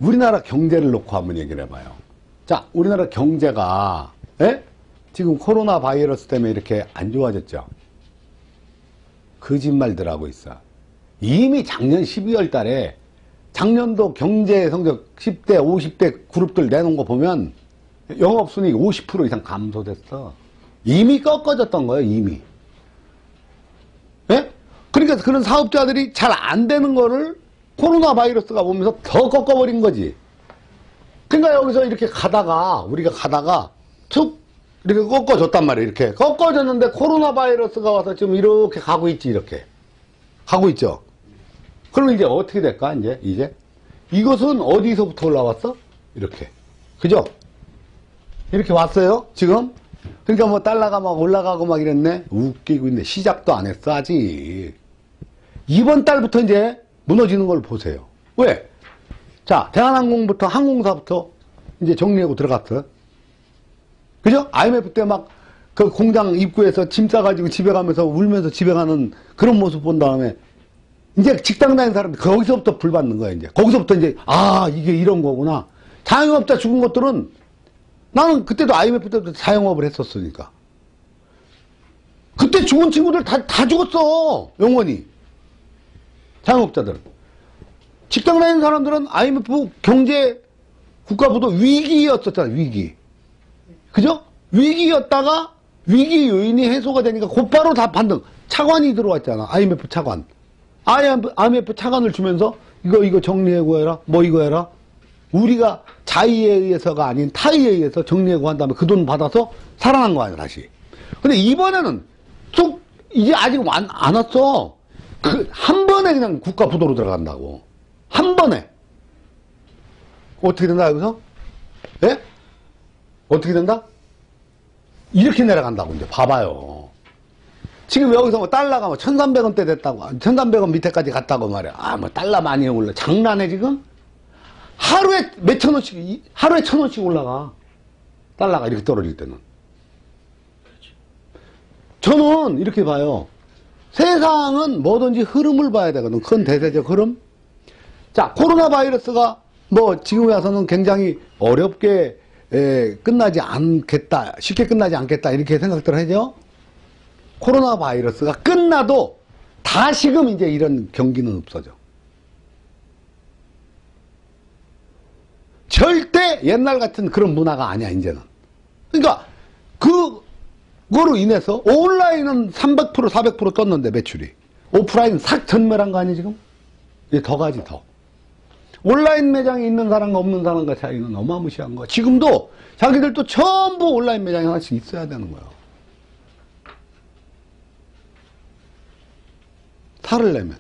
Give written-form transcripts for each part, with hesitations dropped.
우리나라 경제를 놓고 한번 얘기를 해봐요. 자, 우리나라 경제가 지금 코로나 바이러스 때문에 이렇게 안 좋아졌죠. 거짓말들 하고 있어. 이미 작년 12월 달에 작년도 경제 성적 10대, 50대 그룹들 내놓은 거 보면 영업순이익 50% 이상 감소됐어. 이미 꺾어졌던 거예요, 이미. 예? 그러니까 그런 사업자들이 잘 안 되는 거를 코로나 바이러스가 오면서 더 꺾어버린 거지. 그러니까 여기서 이렇게 우리가 가다가 툭 이렇게 꺾어졌단 말이에요. 이렇게 꺾어졌는데 코로나 바이러스가 와서 지금 이렇게 가고 있지. 이렇게 가고 있죠. 그러면 이제 어떻게 될까? 이제 이것은 어디서부터 올라왔어? 이렇게, 그죠? 이렇게 왔어요 지금. 그러니까 뭐 달러가 막 올라가고 막 이랬네. 웃기고 있네. 시작도 안 했어 아직. 이번 달부터 이제 무너지는 걸 보세요. 왜? 자, 대한항공부터, 항공사부터 이제 정리하고 들어갔어. 그죠? IMF 때 막 그 공장 입구에서 짐 싸가지고 집에 가면서 울면서 집에 가는 그런 모습 본 다음에 이제 직장 다니는 사람들 거기서부터 불 받는 거야. 이제 거기서부터 이제 이게 이런 거구나. 자영업자 죽은 것들은 나는 그때도 IMF 때도 자영업을 했었으니까 그때 죽은 친구들 다 죽었어. 영원히. 자영업자들은. 직장 다니는 사람들은 IMF 경제 국가부도 위기였었잖아. 위기. 그죠? 위기였다가 위기 요인이 해소가 되니까 곧바로 다 반등. 차관이 들어왔잖아. IMF 차관. IMF 차관을 주면서 이거 정리하고 해라. 뭐 이거 해라. 우리가 자의에 의해서가 아닌 타의에 의해서 정리하고 한 다음에 그 돈 받아서 살아난 거 아니야, 다시. 근데 이번에는 쭉 이제 아직 안 왔어. 한 번에 그냥 국가 부도로 들어간다고. 한 번에. 어떻게 된다, 여기서? 예? 어떻게 된다? 이렇게 내려간다고, 이제. 봐봐요. 지금 여기서 뭐 달러가 뭐 1,300원대 됐다고. 1,300원 밑에까지 갔다고 말이야. 뭐 달러 많이 올라. 장난해, 지금? 하루에 몇천 원씩, 하루에 1,000원씩 올라가. 달러가 이렇게 떨어질 때는. 저는 이렇게 봐요. 세상은 뭐든지 흐름을 봐야 되거든. 큰 대세적 흐름. 자, 코로나 바이러스가 뭐 지금 와서는 굉장히 어렵게 끝나지 않겠다. 쉽게 끝나지 않겠다. 이렇게 생각들 하죠. 코로나 바이러스가 끝나도 다시금 이제 이런 경기는 없어져. 절대 옛날 같은 그런 문화가 아니야, 이제는. 그러니까 그거로 인해서 온라인은 300%, 400% 떴는데 매출이. 오프라인은 싹 전멸한 거 아니야, 지금? 이제 더 가지, 더. 온라인 매장에 있는 사람과 없는 사람과 차이는 어마무시한 거야. 지금도 자기들도 전부 온라인 매장이 하나씩 있어야 되는 거야. 살을 내면.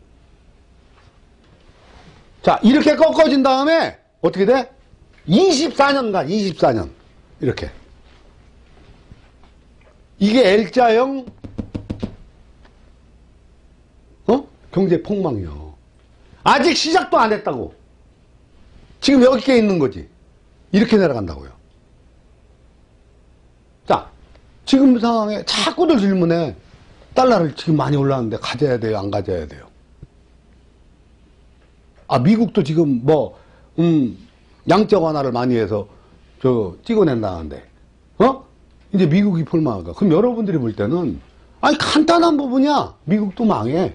자, 이렇게 꺾어진 다음에 어떻게 돼? 24년간, 24년. 이렇게. 이게 L자형, 경제 폭망이요. 아직 시작도 안 했다고. 지금 여기에 있는 거지. 이렇게 내려간다고요. 자, 지금 상황에 자꾸들 질문해. 달러를 지금 많이 올랐는데 가져야 돼요? 안 가져야 돼요? 미국도 지금 양적 완화를 많이 해서 찍어낸다는데, 이제 미국이 볼만하다. 그럼 여러분들이 볼 때는, 간단한 부분이야. 미국도 망해.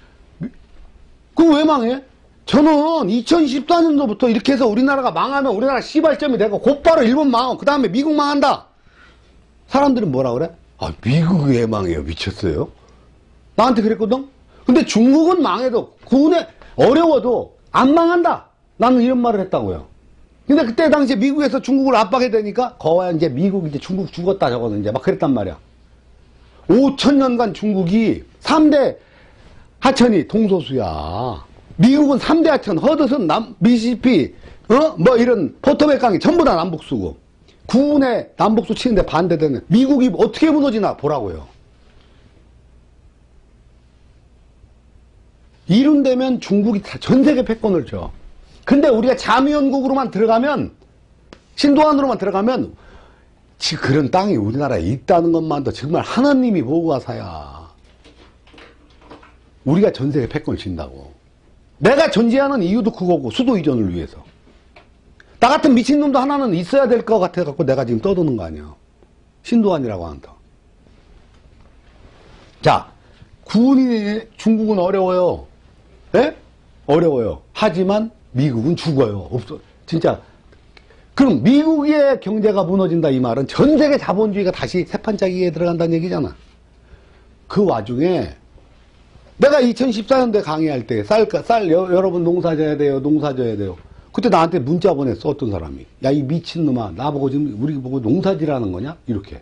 그거 왜 망해? 저는 2014년도부터 이렇게 해서 우리나라가 망하면 우리나라 시발점이 되고 곧바로 일본 망하고 그 다음에 미국 망한다. 사람들은 뭐라 그래? 미국이 왜 망해요? 미쳤어요? 나한테 그랬거든? 근데 중국은 망해도 군에 어려워도 안 망한다. 나는 이런 말을 했다고요. 근데 그때 당시에 미국에서 중국을 압박해야 되니까 거와 이제 미국 이제 중국 죽었다 저거는 이제 막 그랬단 말이야. 5,000년간 중국이 3대 하천이 동소수야. 미국은 3대 하천, 허드슨, 미시시피, 뭐 이런 포토맥 강이 전부 다 남북수고. 구분의 남북수 치는데 반대되는 미국이 어떻게 무너지나 보라고요. 이룬되면 중국이 전 세계 패권을 줘. 근데 우리가 자미연국으로만 들어가면, 신도안으로만 들어가면, 그런 땅이 우리나라에 있다는 것만도 정말 하나님이 보고 가사야. 우리가 전 세계 패권을 진다고. 내가 존재하는 이유도 그거고, 수도 이전을 위해서. 나 같은 미친놈도 하나는 있어야 될 것 같아갖고 내가 지금 떠드는 거 아니야. 신도안이라고 한다. 자, 중국은 어려워요. 예? 어려워요. 하지만 미국은 죽어요. 없어. 진짜. 그럼 미국의 경제가 무너진다 이 말은 전 세계 자본주의가 다시 새판짜기에 들어간다는 얘기잖아. 그 와중에 내가 2014년도에 강의할 때 여러분 농사 져야 돼요. 농사 져야 돼요. 그때 나한테 문자 보냈어. 어떤 사람이. 야, 이 미친놈아. 나보고 지금 우리 보고 농사지라는 거냐? 이렇게.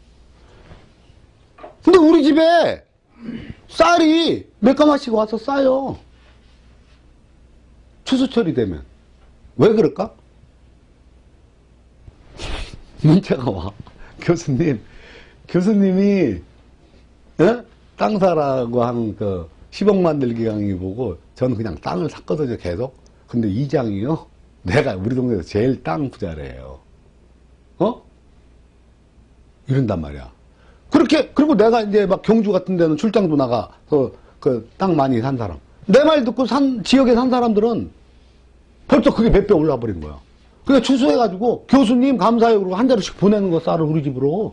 근데 우리 집에 쌀이 몇 가마씩 와서 싸요. 추수철이 되면. 왜 그럴까? 문자가 와. 교수님이, 예? 땅 사라고 한 그 10억 만들기 강의 보고 저는 그냥 땅을 샀거든요, 계속. 근데 이장이요? 내가 우리 동네에서 제일 땅 부자래요. 어? 이런단 말이야. 그리고 내가 이제 막 경주 같은 데는 출장도 나가, 그 땅 많이 산 사람. 내 말 듣고 지역에 산 사람들은 벌써 그게 몇 배 올라 버린 거야. 그러니까 추수해가지고 교수님 감사해요. 그러고 한 자루씩 보내는 거 쌀을 우리 집으로.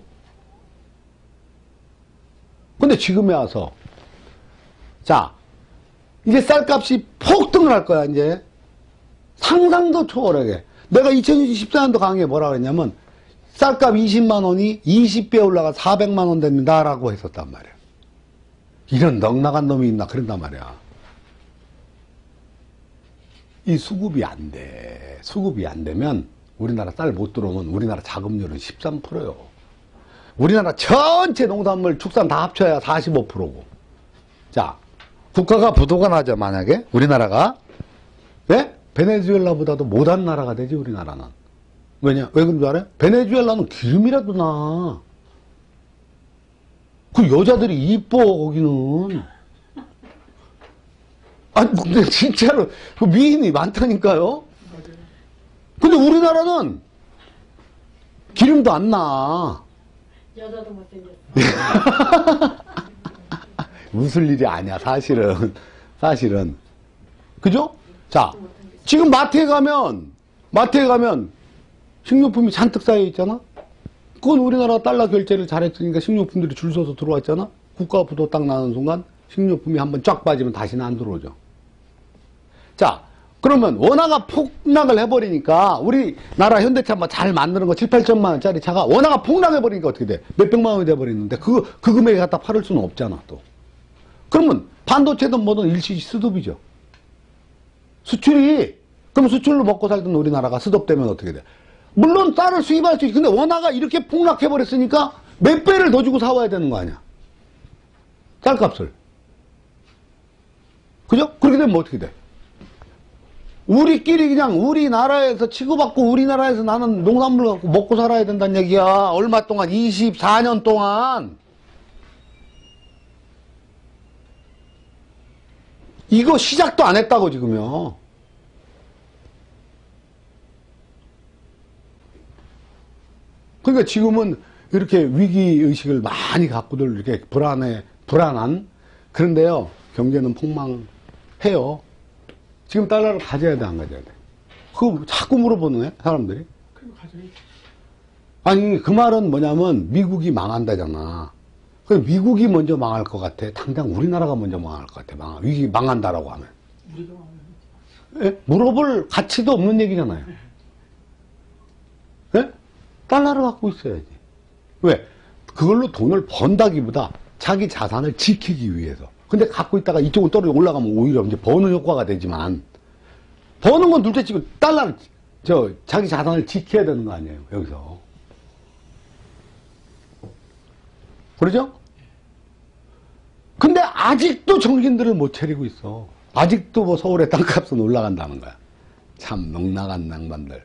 근데 지금에 와서, 자, 이제 쌀값이 폭등을 할 거야, 이제. 상상도 초월하게. 내가 2014년도 강의에 뭐라 그랬냐면, 쌀값 20만 원이 20배 올라가 400만 원 됩니다. 라고 했었단 말이야. 이런 넉나간 놈이 있나, 그런단 말이야. 이 수급이 안 돼. 수급이 안 되면 우리나라 쌀 못 들어오면 우리나라 자급률은 13%요. 우리나라 전체 농산물 축산 다 합쳐야 45%고. 자, 국가가 부도가 나죠, 만약에. 우리나라가. 예? 베네수엘라보다도 못한 나라가 되지, 우리나라는. 왜냐? 왜 그런 줄 알아요? 베네수엘라는 기름이라도 나. 그 여자들이 이뻐, 거기는. 아니, 근데 진짜로, 그 미인이 많다니까요? 근데 우리나라는 기름도 안 나. 여자도 못생겼어. 웃을 일이 아니야, 사실은. 그죠? 자, 지금 마트에 가면 식료품이 잔뜩 쌓여 있잖아? 그건 우리나라 달러 결제를 잘했으니까 식료품들이 줄 서서 들어왔잖아? 국가 부도 딱 나는 순간 식료품이 한번 쫙 빠지면 다시는 안 들어오죠. 자, 그러면 원화가 폭락을 해버리니까 우리나라 현대차 뭐 잘 만드는 거 7, 8천만 원짜리 차가 원화가 폭락해버리니까 어떻게 돼? 몇백만 원이 돼버리는데 그 금액에 갖다 팔을 수는 없잖아, 또. 그러면 반도체든 뭐든 일시 수급이죠. 그럼 수출로 먹고 살던 우리나라가 수급되면 어떻게 돼? 물론 쌀을 수입할 수 있지. 근데 원화가 이렇게 폭락해버렸으니까 몇 배를 더 주고 사와야 되는 거 아니야? 쌀값을. 그죠? 그렇게 되면 어떻게 돼? 우리끼리 그냥 우리나라에서 치고받고 우리나라에서 나는 농산물 갖고 먹고 살아야 된다는 얘기야. 얼마 동안? 24년 동안. 이거 시작도 안 했다고 지금요. 그러니까 지금은 이렇게 위기의식을 많이 갖고들 이렇게 불안한. 그런데요, 경제는 폭망해요. 지금 달러를 가져야 돼, 안 가져야 돼? 그거 자꾸 물어보는 사람들이. 아니, 그 말은 뭐냐면, 미국이 망한다잖아. 그럼 미국이 먼저 망할 것 같아. 당장 우리나라가 먼저 망할 것 같아. 위기 망한다라고 하면. 예? 물어볼 가치도 없는 얘기잖아요. 예? 달러를 갖고 있어야지. 왜? 그걸로 돈을 번다기보다 자기 자산을 지키기 위해서. 근데 갖고 있다가 이쪽으로 떨어져 올라가면 오히려 이제 버는 효과가 되지만, 버는 건 둘째치고 달러를, 자기 자산을 지켜야 되는 거 아니에요, 여기서. 그러죠? 근데 아직도 정신들을 못 차리고 있어. 아직도 뭐 서울의 땅값은 올라간다는 거야. 참 넉나간 낭만들.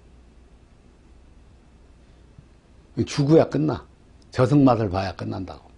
죽어야 끝나. 저승 맛을 봐야 끝난다고.